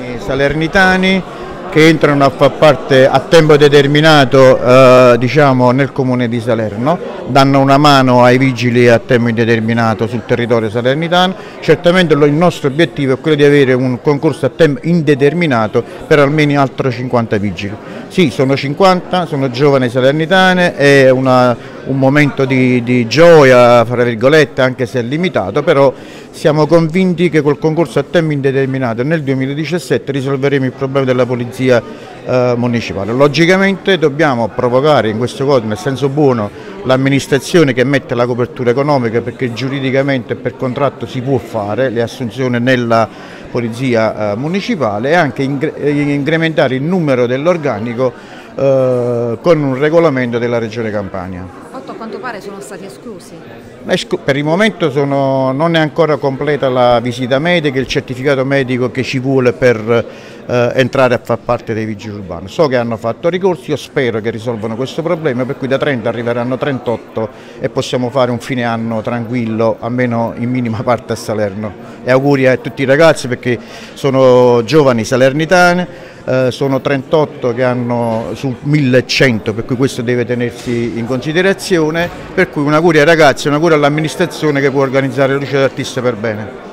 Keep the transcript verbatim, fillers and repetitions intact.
salernitani che entrano a far parte a tempo determinato eh, diciamo, nel comune di Salerno, danno una mano ai vigili a tempo indeterminato sul territorio salernitano. Certamente il nostro obiettivo è quello di avere un concorso a tempo indeterminato per almeno altri cinquanta vigili. Sì, sono cinquanta, sono giovani salernitane, è una, un momento di, di gioia, fra virgolette, anche se è limitato, però siamo convinti che col concorso a tempo indeterminato nel duemiladiciassette risolveremo il problema della polizia eh, municipale. Logicamente dobbiamo provocare in questo caso, nel senso buono, l'amministrazione che mette la copertura economica, perché giuridicamente per contratto si può fare le assunzioni nella polizia eh, municipale, e anche ingre incrementare il numero dell'organico eh, con un regolamento della Regione Campania. otto a quanto pare sono stati esclusi. Per il momento sono, non è ancora completa la visita medica, il certificato medico che ci vuole per eh, entrare a far parte dei vigili urbani. So che hanno fatto ricorsi, io spero che risolvano questo problema, per cui da trenta arriveranno trentotto e possiamo fare un fine anno tranquillo, almeno in minima parte a Salerno. E auguri a tutti i ragazzi, perché sono giovani salernitane. Eh, sono trentotto che hanno su millecento, per cui questo deve tenersi in considerazione, per cui un augurio ai ragazzi, un augurio all'amministrazione che può organizzare Luce d'Artista per bene.